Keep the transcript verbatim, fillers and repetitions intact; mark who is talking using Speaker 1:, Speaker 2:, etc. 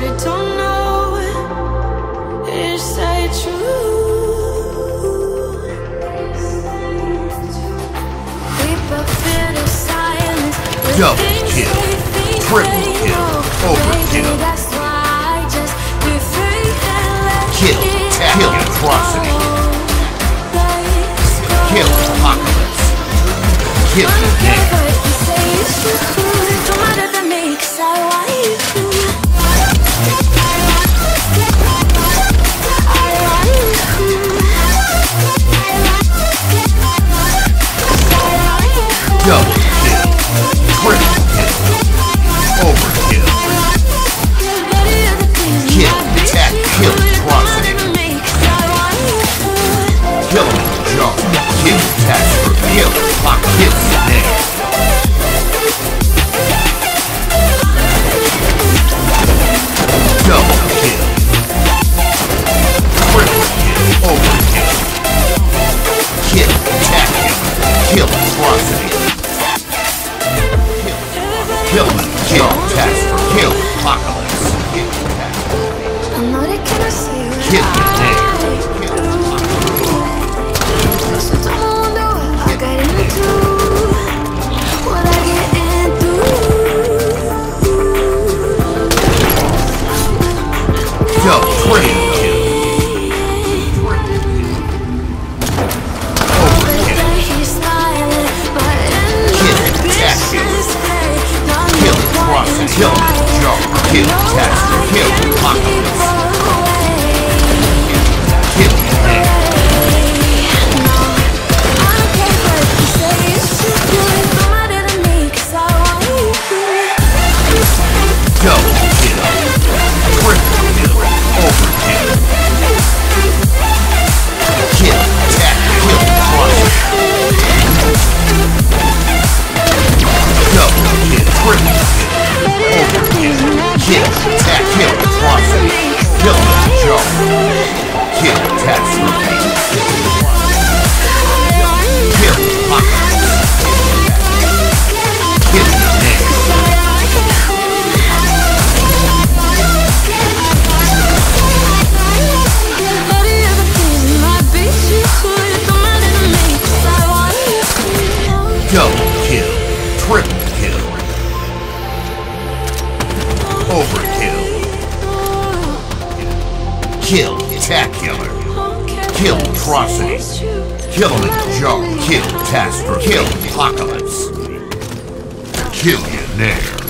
Speaker 1: but I don't know. Is that true? We both feel the silence.
Speaker 2: Double kill, triple kill, overkill.
Speaker 1: That's why I just be free and let
Speaker 2: Kill, kill, atrocity. Kill, apocalypse. Kill, death. Double kill, triple kill, overkill. Kill, attack, kill, atrocity. Kill him in the jaw. Kill, attack, kill, lock, kill, snake. Double kill, triple kill, overkill. Kill, attack, kill, atrocity. Kill him, kill, task for kill, apocalypse. Kill, task for kill, name. Double, triple kill. Overkill. Kill, attack, kill. Kill, atrocity. Kill, jaw. Kill, task for kill, apocalypse. Kill, name. Double kill, triple kill, overkill. Kill, attack, kill, atrocity. Double kill, triple kill, overkill. Kill, attack, kill, atrocity. Kill him in the jaw. Kill, attack, repeat. Kill, apocalypse. Kill, name. Double kill, triple kill, overkill. Kill, attack killer. Kill, atrocity. Kill him in the jaw. Kill, task for kill, apocalypse. Kill, nair.